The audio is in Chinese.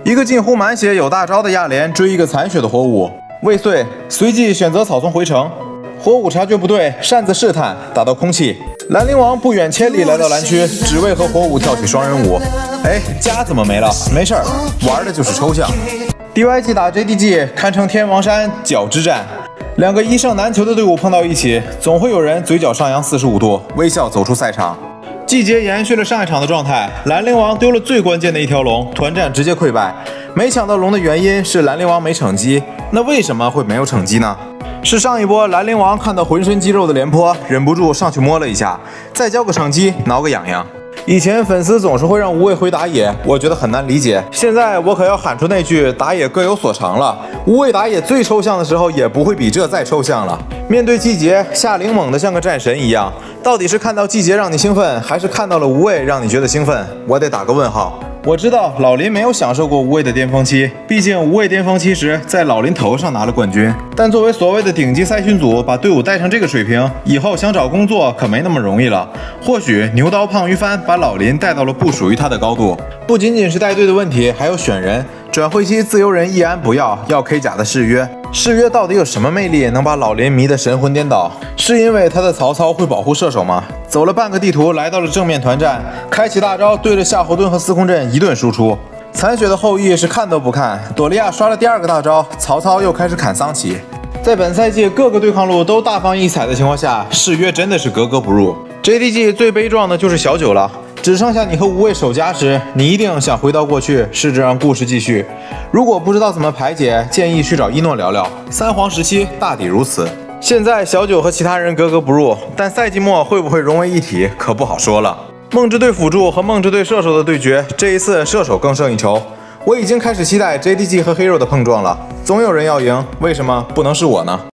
一个近乎满血有大招的亚莲追一个残血的火舞，未遂，随即选择草丛回城。火舞察觉不对，擅自试探，打到空气。兰陵王不远千里来到蓝区，只为和火舞跳起双人舞。哎，家怎么没了？没事儿，玩的就是抽象。DYG 打 JDG 堪称天王山角之战，两个一胜难求的队伍碰到一起，总会有人嘴角上扬45度，微笑走出赛场。季节延续了上一场的状态，兰陵王丢了最关键的一条龙，团战直接溃败。没抢到龙的原因是兰陵王没惩击，那为什么会没有惩击呢？是上一波兰陵王看到浑身肌肉的廉颇，忍不住上去摸了一下，再交个惩击，挠个痒痒。以前粉丝总是会让无畏回打野，我觉得很难理解。现在我可要喊出那句打野各有所长了。无畏打野最抽象的时候，也不会比这再抽象了。面对季节，下灵猛的像个战神一样，到底是看到季节让你兴奋，还是看到了无畏让你觉得兴奋？我得打个问号。我知道老林没有享受过无畏的巅峰期，毕竟无畏巅峰期时在老林头上拿了冠军。但作为所谓的顶级赛训组，把队伍带成这个水平，以后想找工作可没那么容易了。或许牛刀胖鱼帆把老林带到了不属于他的高度。不仅仅是带队的问题，还有选人。转会期自由人易安不要 K 甲的誓约。誓约到底有什么魅力能把老林迷得神魂颠倒？是因为他的曹操会保护射手吗？走了半个地图，来到了正面团战，开启大招，对着夏侯惇和司空震一顿输出。残血的后羿是看都不看，朵利亚刷了第二个大招，曹操又开始砍桑奇。在本赛季各个对抗路都大放异彩的情况下，誓约真的是格格不入。JDG 最悲壮的就是小九了。只剩下你和无畏守家时，你一定想回到过去，试着让故事继续。如果不知道怎么排解，建议去找一诺聊聊。三皇时期大抵如此。现在小九和其他人格格不入，但赛季末会不会融为一体，可不好说了。梦之队辅助和梦之队射手的对决，这一次射手更胜一筹。我已经开始期待 JDG 和 Hero 的碰撞了。总有人要赢，为什么不能是我呢？